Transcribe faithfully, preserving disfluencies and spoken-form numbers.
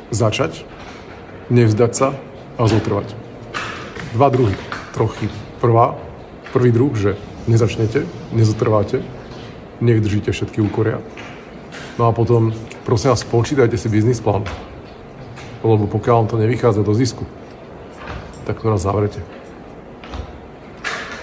začať, nevzdať sa a zotrvať. Dva druhy, trochy. Prvá, prvý druh, že nezačnete, nezotrváte, nech držíte všetky úkoria. No a potom, prosím vás, počítajte si biznis plán, lebo pokiaľ vám to nevychádza do zisku, tak to nás zavrete.